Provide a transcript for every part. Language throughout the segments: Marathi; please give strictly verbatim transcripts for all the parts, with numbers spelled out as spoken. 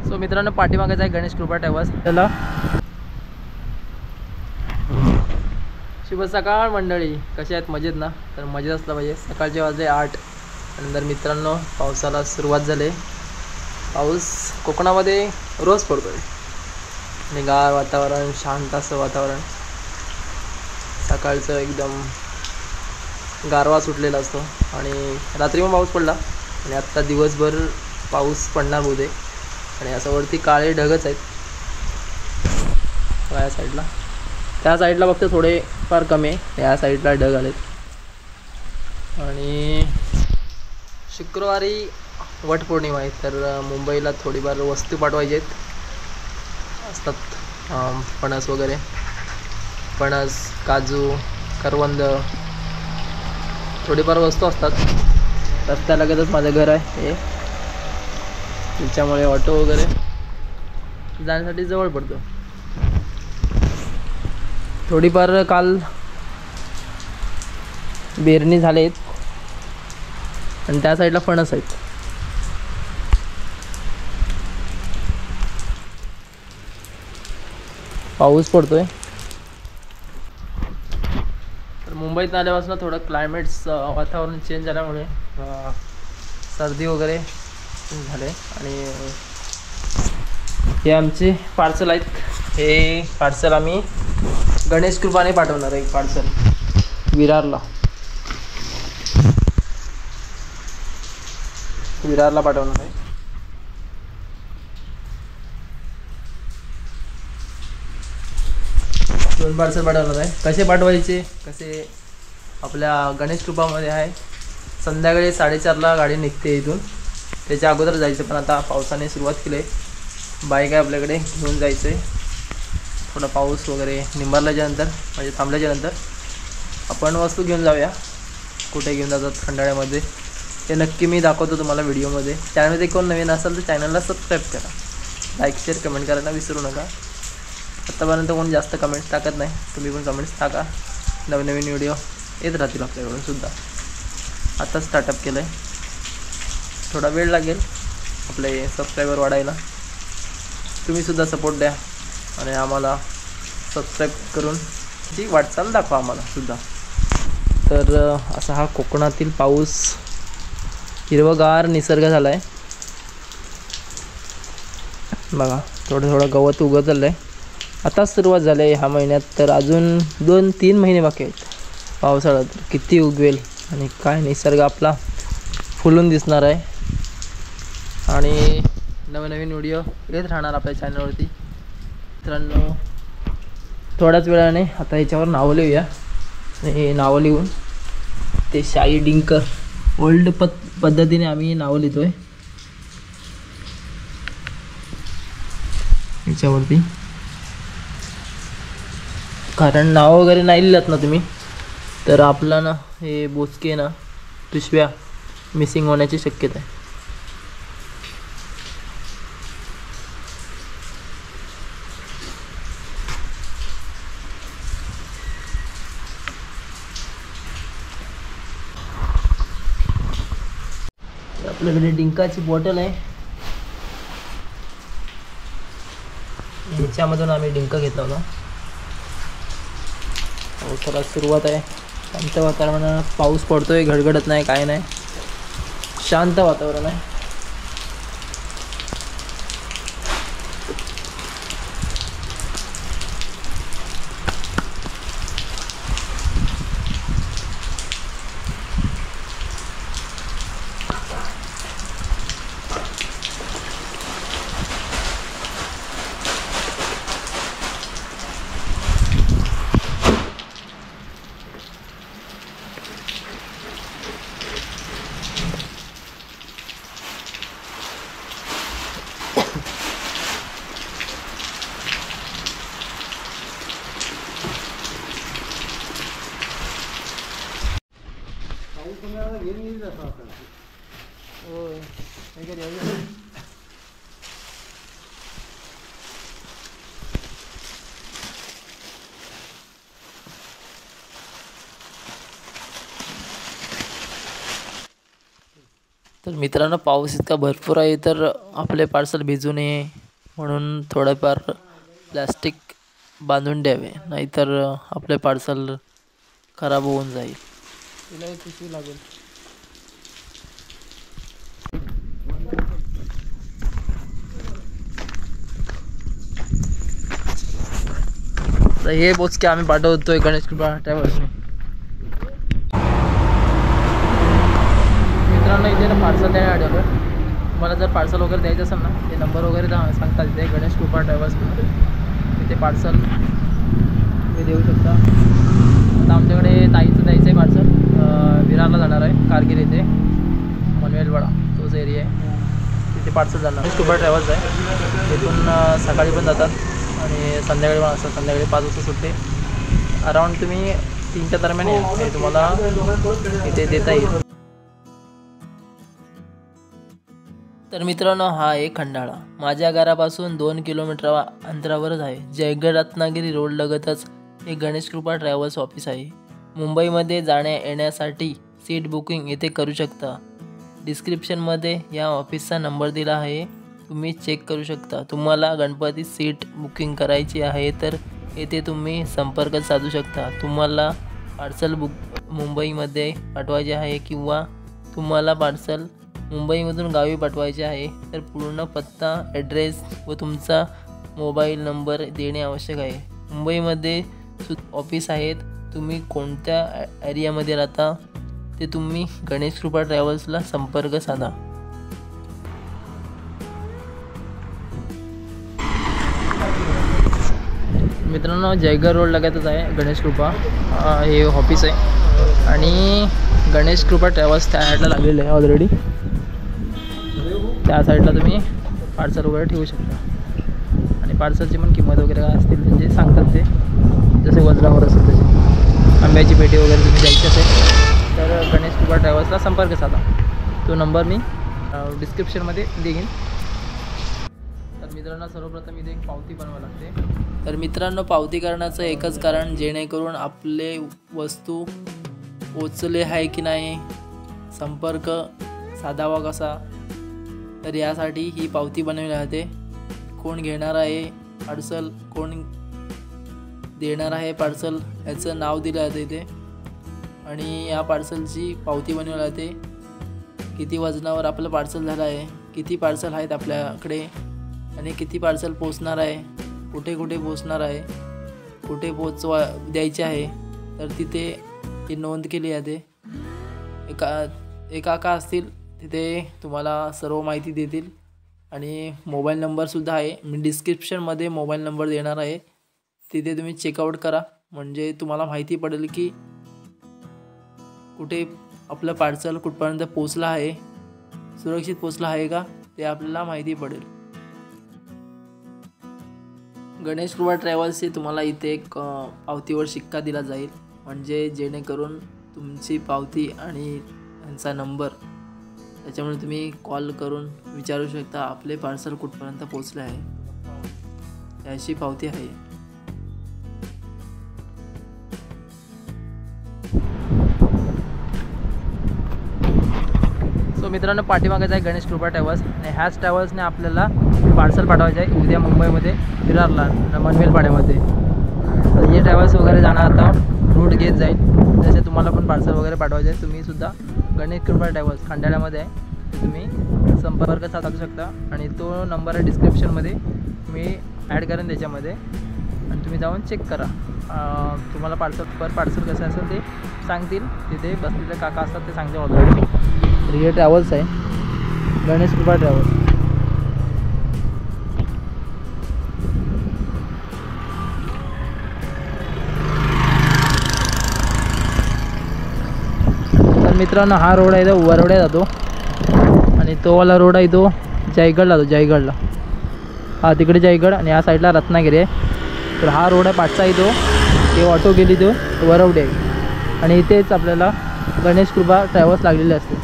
सो मित्रांनो पाठीमागायचा आहे गणेश कृपा ट्रॅव्हल्स. चला शुभ सकाळ मंडळी, कसे आहेत? मजेत ना? तर मजेत असलं पाहिजे. सकाळचे वाजले आठ. नंतर मित्रांनो पावसाला सुरुवात झाली. पाऊस कोकणामध्ये रोज पडतोय आणि गार वातावरण, शांत असं वातावरण. सकाळचं एकदम गारवा सुटलेला असतो आणि रात्री पण पाऊस पडला आणि आत्ता दिवसभर पाऊस पडणार बहुतेक. आणि असं वरती काळे ढगच आहेत या साईडला. त्या साईडला फक्त थोडे फार कमी आहे, या साईडला ढग आलेत. आणि शुक्रवारी वटपौर्णिमा आहे, तर मुंबईला थोडीफार वस्तू पाठवायची आहेत. असतात फणस वगैरे, फणस, काजू, करवंद, थोडीफार वस्तू असतात. रस्त्यालगतच माझं घर आहे हे, त्याच्यामुळे ऑटो वगैरे जाण्यासाठी जवळ पडतो. थोडीफार काल बेरणी झालेत आणि त्या साईडला फणस आहेत. पाऊस पडतोय. तर मुंबईत आल्यापासून थोडं क्लायमेट्स वातावरण चेंज झाल्यामुळे सर्दी वगैरे झाले. आणि हे आमचे पार्सल आहेत. हे पार्सल आम्ही गणेश कृपाने पाठवणार आहे. पार्सल विरारला विरारला पाठवणार आहे. दोन पार्सल पाठवणार आहे. कसे पाठवायचे कसे, आपल्या गणेश कृपामध्ये आहे. संध्याकाळी साडेचारला गाडी निघते इथून, त्याच्या अगोदर जायचं. पण आता पावसाने सुरुवात केली आहे. बाईक आहे आपल्याकडे, घेऊन जायचं आहे. थोडा पाऊस वगैरे निंबारल्याच्या नंतर म्हणजे थांबल्याच्या नंतर आपण वस्तू घेऊन जाऊया. कुठे घेऊन जातात खंडाळ्यामध्ये ते नक्की मी दाखवतो तुम्हाला व्हिडिओमध्ये. चॅनलमध्ये कोण नवीन असेल तर चॅनलला सबस्क्राईब करा, लाईक शेअर कमेंट करायला विसरू नका. आत्तापर्यंत कोण जास्त कमेंट्स टाकत नाही, तुम्ही पण कमेंट्स टाका. नवीन नवीन व्हिडिओ येत राहतील आपल्याकडून सुद्धा. आत्ताच स्टार्टअप केलं आहे, थोडा वेळ लागेल आपले सबस्क्रायबर वाढायला. तुम्हीसुद्धा सपोर्ट द्या आणि आम्हाला सबस्क्राईब करून ती वाटचाल दाखवा आम्हाला सुद्धा. तर असा हा कोकणातील पाऊस, हिरवगार निसर्ग झाला आहे बघा. थोडं थोडं गवत उगत चाललं आहे. आताच सुरुवात झाली आहे ह्या महिन्यात, तर अजून दोन तीन महिने बाकी आहेत. पावसाळा तर किती उगवेल आणि काय निसर्ग आपला फुलून दिसणार आहे. आणि नवीन नवीन व्हिडिओ येत राहणार आपल्या चॅनलवरती. मित्रांनो थोड्याच वेळाने आता याच्यावर नावं लिहूया. हे नावं लिहून ते शाई डिंक ओल्ड पद पद्धतीने आम्ही नावं लिहितो आहे याच्यावरती. कारण नावं वगैरे नाही लिहिलात ना तुम्ही तर आपला ना हे बोचके ना पिशव्या मिसिंग होण्याची शक्यता आहे. आपल्याकडे डिंकाची बॉटल आहे, ह्याच्यामधून आम्ही डिंक घेतला होता. पावसाला सुरुवात आहे. शांत वातावरण, पाऊस पडतोय, घडघडत नाही, काय नाही, शांत वातावरण आहे. तर मित्रांनो पाऊस इतका भरपूर आहे, तर आपले पार्सल भिजू नये म्हणून थोडंफार प्लॅस्टिक बांधून द्यावे, नाहीतर आपले पार्सल खराब होऊन जाईल. तिला एक पिशवी लागेल. तर हे बोचके आम्ही पाठवतोय गणेश कृपा ट्रॅव्हल्सने. मित्रांनो इथे ना पार्सल द्यायला आढळलं. तुम्हाला जर पार्सल वगैरे द्यायचं असेल ना, ते नंबर वगैरे सांगतात तिथे गणेश कृपा ट्रॅव्हल्समध्ये. तिथे पार्सल तुम्ही देऊ शकता. आता आमच्याकडे ताईचं द्यायचं आहे पार्सल. विरारला जाणार आहे, कारगिल इथे मनवेलवाडा तोच एरिया आहे, तिथे पार्सल जाणार. गणेश कृपा ट्रॅव्हल्स आहे. तिथून सकाळी पण जातात आणि संध्याकाळी पण असतात. संध्याकाळी पाच वाजता सुट्टे. अराऊंड तुम्ही तीनच्या दरम्यान या, हे तुम्हाला इथे देता येईल. तर मित्रांनो हा आहे खंडाळा. माझ्या घरापासून दोन किलोमीटर अंतरावरच आहे. जयगड रत्नागिरी रोड लगतच हे गणेश कृपा ट्रॅव्हल्स ऑफिस आहे. मुंबईमध्ये जाण्या येण्यासाठी सीट बुकिंग येथे करू शकता. डिस्क्रिप्शनमध्ये या ऑफिसचा नंबर दिला आहे, तुम्ही चेक करू शकता. तुम्हाला गणपती सीट बुकिंग करायची आहे तर येथे तुम्ही संपर्क साधू शकता. तुम्हाला पार्सल बुक मुंबईमध्ये पाठवायचे आहे किंवा तुम्हाला पार्सल मुंबईमधून गावी पाठवायचे आहे तर पूर्ण पत्ता, ॲड्रेस व तुमचा मोबाईल नंबर देणे आवश्यक आहे. मुंबईमध्ये सु ऑफिस आहेत. तुम्ही कोणत्या एरियामध्ये राहता ते तुम्ही गणेश कृपा ट्रॅव्हल्सला संपर्क साधा. मित्रांनो जयगड रोड लगतच आहे गणेश कृपा हे ऑफिस आहे आणि गणेश कृपा ट्रॅव्हल्स त्या साईडला लागलेलं आहे ऑलरेडी. त्या साईडला तुम्ही पार्सल वगैरे ठेवू शकता आणि पार्सलची पण किंमत वगैरे काय असतील म्हणजे सांगतात ते, जसे वजनावर असेल तसे. आंब्याची पेटी वगैरे तुम्ही द्यायची असेल तर गणेश कृपा ट्रॅव्हल्सला संपर्क साधा. तो नंबर मी डिस्क्रिप्शनमध्ये देईन. तर मित्रांनो सर्वप्रथम इथे एक पावती बनवावी लागते. तर मित्रांनो पावती करण्याचं एकच कारण, जेणेकरून आपले वस्तू पोचले आहे की नाही, संपर्क साधावा कसा, तर यासाठी ही पावती बनवली जाते. कोण घेणार आहे पार्सल, कोण देणार आहे पार्सल याचं नाव दिलं जातं इथे आणि या पार्सलची पावती बनवली जाते. किती वजनावर आपलं पार्सल झालं आहे, किती पार्सल आहेत आपल्याकडे आणि किती पार्सल पोचणार आहे, कुठे कुठे पोचणार आहे, कुठे पोचवा द्यायचे आहे, तर तिथे ही नोंद केली जाते. एका एका का असतील तिथे तुम्हाला सर्व माहिती देतील आणि मोबाईल नंबरसुद्धा आहे. मी डिस्क्रिप्शनमध्ये मोबाईल नंबर देणार आहे, तिथे तुम्ही चेकआउट करा. म्हणजे तुम्हाला माहिती पडेल की कुठे आपलं पार्सल कुठपर्यंत पोचलं आहे, सुरक्षित पोचलं आहे का, ते आपल्याला माहिती पडेल. गणेश कृपा ट्रॅव्हल्सचे तुम्हाला इथे एक पावतीवर शिक्का दिला जाईल, म्हणजे जेणेकरून तुमची पावती आणि त्यांचा नंबर, त्याच्यामुळे तुम्ही कॉल करून विचारू शकता आपले पार्सल कुठपर्यंत पोचले आहे, याची पावती आहे. सो मित्रांनो पाठीमागेच आहे गणेश कृपा ट्रॅव्हल्स आणि ह्याच ट्रॅव्हल्सने आपल्याला पार्सल पाठवायचं आहे उद्या मुंबईमध्ये विरारला मनवेलपाड्यामध्ये. तर हे ट्रॅव्हल्स वगैरे जाणार आता रूट घेत जाईल. जसे तुम्हाला पण पार्सल वगैरे पाठवायचे आहे, तुम्ही सुद्धा गणेश कृपा ट्रॅव्हल्स खंडाळ्यामध्ये आहे, तुम्ही संपर्क साधू शकता आणि तो नंबर आहे डिस्क्रिप्शनमध्ये मी ॲड करेन त्याच्यामध्ये आणि तुम्ही जाऊन चेक करा. तुम्हाला पार्सल पर पार्सल कसं असेल ते सांगतील, तिथे बसलेले काका असतात ते सांगतील ऑलरेडी. तर हे ट्रॅव्हल्स आहे गणेश कृपा ट्रॅव्हल्स. तर मित्रांनो हा रोड आहे तो वरवड्या जातो आणि तो वाला रोड आहे तो जयगडला जातो. जयगडला हा तिकडे जयगड आणि या साईडला रत्नागिरी आहे. तर हा रोड आहे पाचचा आहे तो, ते ऑटो गेली तो वरवडे आहे आणि इथेच आपल्याला गणेश कृपा ट्रॅव्हल्स लागलेले असते.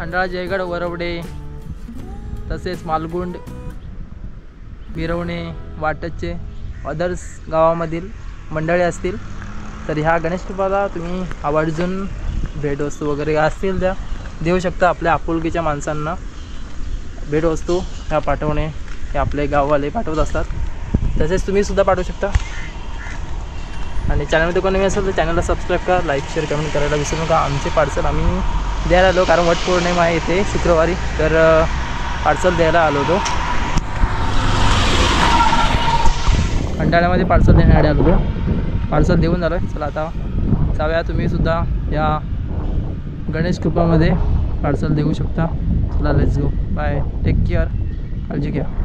खंडाळा जयगड वरवडे तसेच मालगुंड मिरवणे वाटचे अदर्स गावामधील मंडळी असतील तर ह्या गणेश कृपाला तुम्ही आवर्जून भेटवस्तू वगैरे असतील त्या देऊ शकता. आपल्या आपुलकीच्या माणसांना भेटवस्तू ह्या पाठवणे हे आपले गाववाले पाठवत असतात. तसेच तुम्ही सुद्धा पाठवू शकता. आणि चॅनलमध्ये कोणी नवीन असेल तर चॅनलला सबस्क्राईब करा, लाईक शेअर कमेंट करायला विसरू नका. आमचे पार्सल आम्ही द्यायला आलो कारण वटपौर्णिमा आहे येते शुक्रवारी, तर पार्सल द्यायला आलो होतो. खंडाळ्यामध्ये पार्सल देण्यासाठी आलो होतो. पार्सल देऊन झालं. चला आता जाऊया, तुम्ही सुद्धा या गणेश कृपामध्ये पार्सल देऊ शकता. चला let's go. Bye, take care, काळजी घ्या.